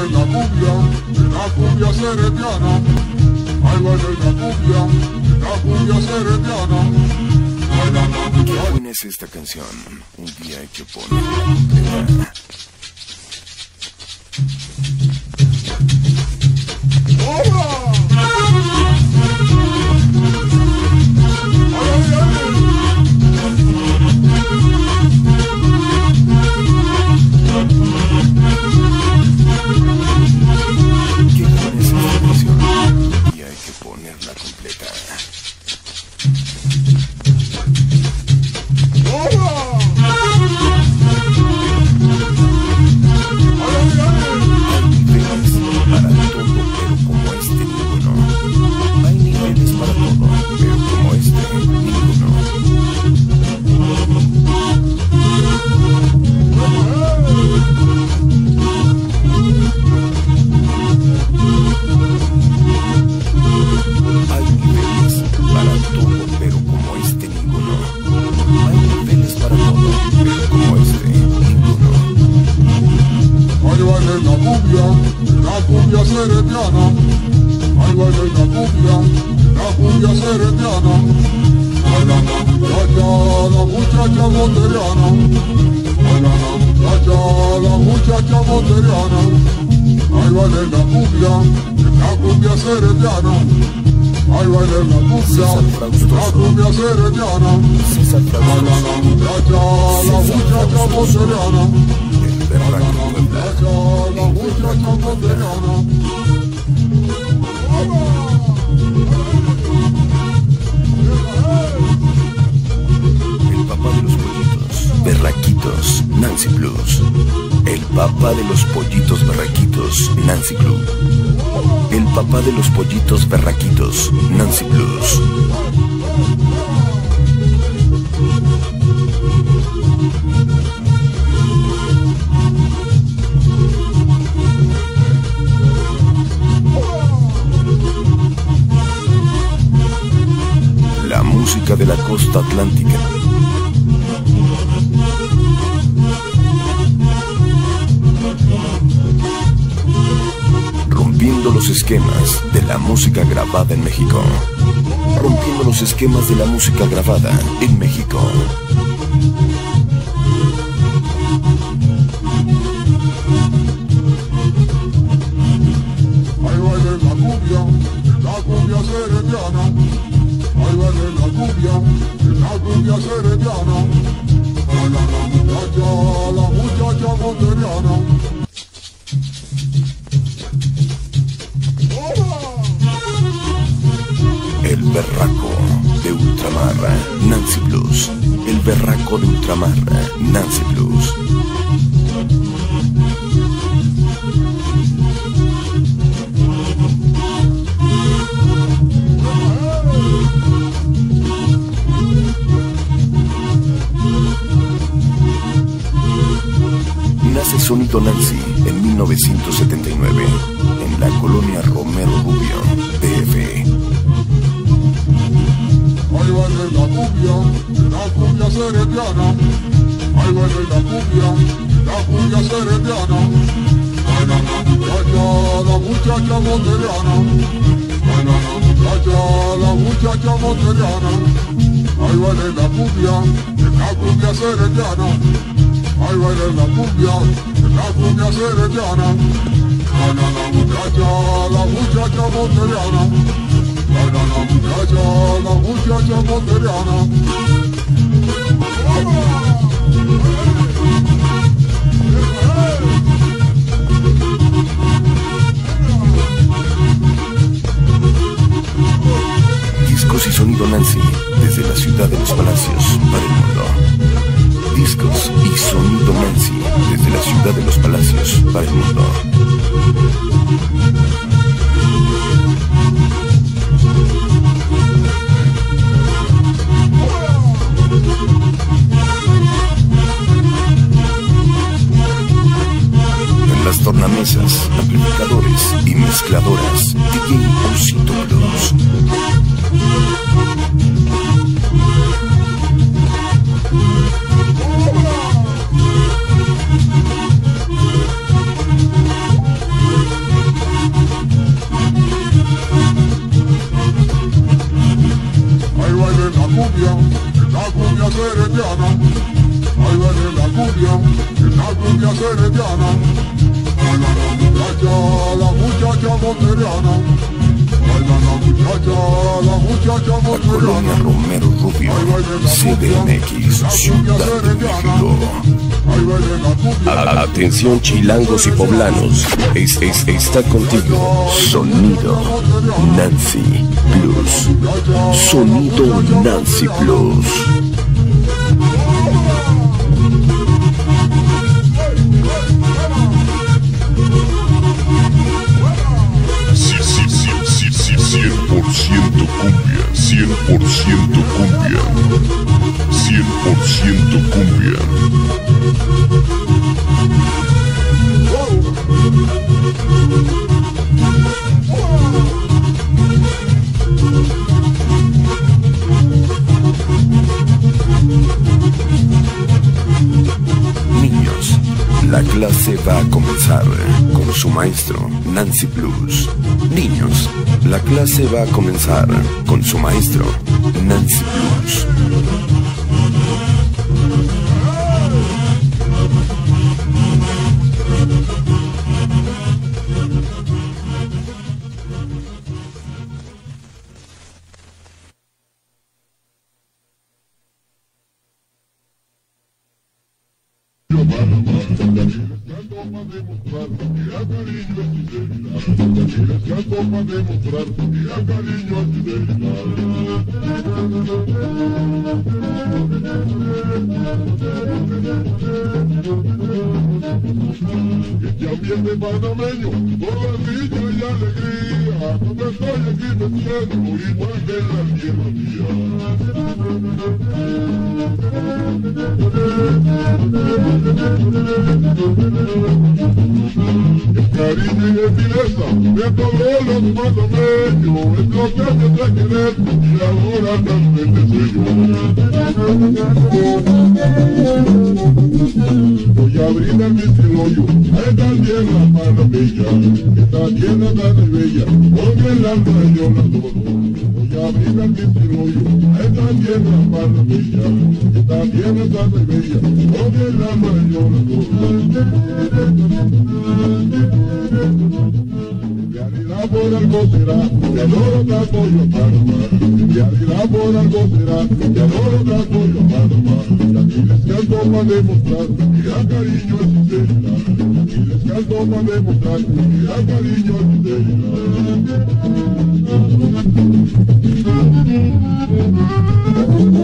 la cumbia seretiana. Ahí baila la cumbia seretiana. Qué buena es esta canción, un día hay que ponerla. La cumbia seretiana, ahí baila la cumbia seretiana, baila la muchacha monteriana, baila la muchacha monteriana, ahí baila la cumbia seretiana, ahí baila la cumbia seretiana, baila la muchacha monteriana. La muchacha monteriana. El papá de los pollitos berraquitos, Nancy Blues. El papá de los pollitos berraquitos, Nancy Blues. El papá de los pollitos berraquitos, Nancy Blues. La música de la costa atlántica. Rompiendo los esquemas de la música grabada en México. Rompiendo los esquemas de la música grabada en México. Ahí baila la cumbia seretiana. Ahí baila la cumbia seretiana. Baila la muchacha monteriana. El berraco de ultramar, Nancy Blues. El berraco de ultramar, Nancy Blues. Nace Sonido Nancy en 1979 en la colonia Romero Rubio, DF. Ahí baila la cumbia seretiana. Ahí baila la cumbia seretiana. Baila la muchacha monteriana. Baila la muchacha monteriana. Ahí baila la cumbia seretiana. Ahí baila la cumbia seretiana. Baila la muchacha monteriana. Baila la muchacha monteriana. Discos y Sonido Nancy desde la ciudad de los Palacios para el mundo. Discos y Sonido Nancy desde la ciudad de los Palacios para el mundo. En las tornamesas, amplificadores y mezcladoras, DJ Osito Blues. serediana, la muchacha monteriana, baila la muchacha monteriana. Colonia Romero Rubio, CDMX, Ciudad de México. Atención chilangos y poblanos, está contigo. Sonido Nancy Plus. Sonido Nancy Plus. Cumbia, 100% cumbia, 100% cumbia. Niños, la clase va a comenzar con su maestro Nancy Plus. Niños, la clase va a comenzar con su maestro Nancy Plus. Este ambiente panameño, por la dicha y alegría, donde estoy aquí me siento igual que en la tierra mía. El cariño y gentileza de todos los panameños, es lo que me trae querer y ahora realmente soy yo. Voy a brindar mi cielo a esta tierra panameña, esta tierra tan bella, con el alma yo la adoro. Voy a brindar mi cielo a esta tierra panameña, esta tierra tan bella, con el alma yo la adoro. En realidad por algo será, te adoro tanto yo a Panamá. En realidad por algo será, te adoro tanto yo a Panamá. Y aquí les canto para demostrar que a cariño es sinceridad. Y aquí les canto para demostrar que a cariño es sinceridad.